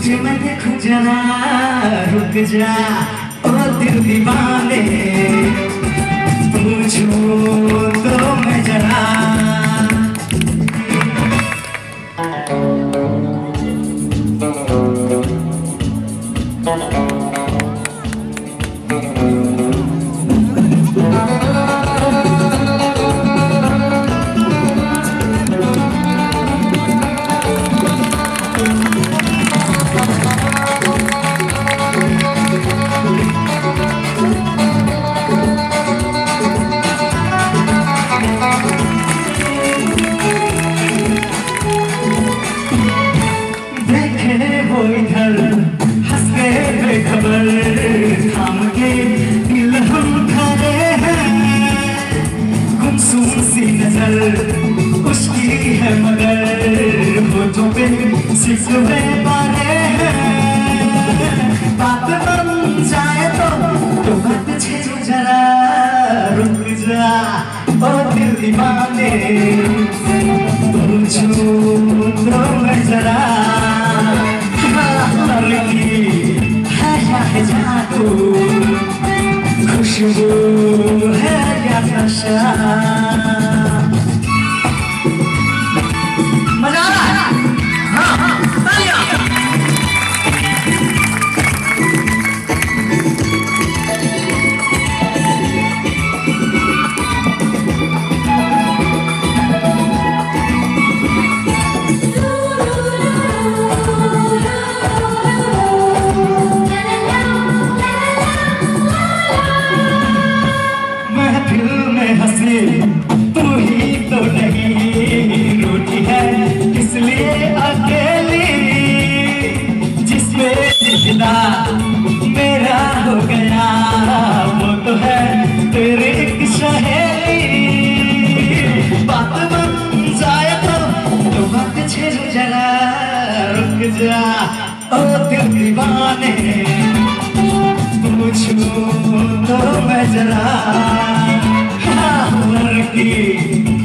तुझे मैं देखूं जरा, रुक जा ओ दिल दीवाने, पूछूं तो मैं जरा। वो इधर हंस गए बेखबर, थाम के दिल हम खड़े हैं। गुमसुम सी नजर उसकी है मगर होठों पे सिसवे बारे हैं। बात बन जाए तो बात छेड़ो जरा, रुक जा ओ दिल दीवाने, पूछूं तो मैं जरा। है जादू, खुशबू है या नशा, मजा आ रहा है? हाँ तालियां। हंसी तू ही तो नहीं, रोटी है इसलिए अकेली, जिसपे जितना मेरा हो गया वो तो है तेरी एक सहेली। बात बन जाए तो बात छेड़ो जरा, रुक जा ओ दिल दीवाने, पूछूं तो मैं जरा। लड़की